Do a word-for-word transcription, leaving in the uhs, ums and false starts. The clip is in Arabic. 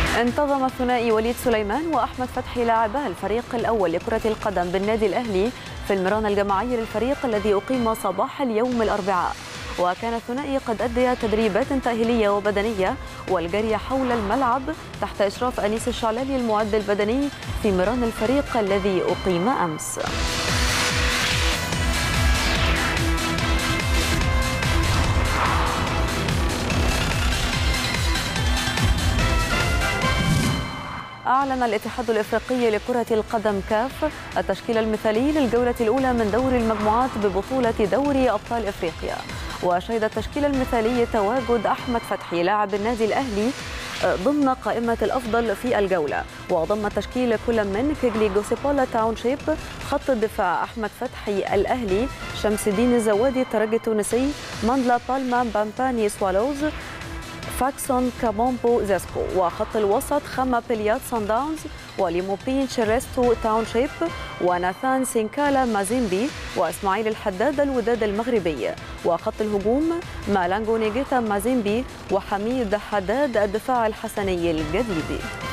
انتظم الثنائي وليد سليمان وأحمد فتحي لاعبا الفريق الأول لكرة القدم بالنادي الأهلي في المران الجماعي للفريق الذي أقيم صباح اليوم الأربعاء. وكان الثنائي قد أدى تدريبات تأهيلية وبدنية والجري حول الملعب تحت إشراف أنيس الشعلالي المعد البدني في مران الفريق الذي أقيم أمس. أعلن الاتحاد الإفريقي لكرة القدم كاف التشكيل المثالي للجولة الأولى من دوري المجموعات ببطولة دوري أبطال إفريقيا. وشهد التشكيل المثالي تواجد أحمد فتحي لاعب النادي الأهلي ضمن قائمة الأفضل في الجولة. وضم التشكيل كل من كيجلي جوسيبولا تاونشيب خط الدفاع أحمد فتحي الأهلي، شمس الدين الزوادي الترجي التونسي، ماندلا بالما بامباني سوالوز، فاكسون كابومبو زيسكو. وخط الوسط خما بليات سان داونز وليموبين شيريستو تاونشيب وناثان سينكالا مازيمبي واسماعيل الحداد الوداد المغربي. وخط الهجوم مالانجو نيجيتا مازيمبي وحميد حداد الدفاع الحسني الجديدي.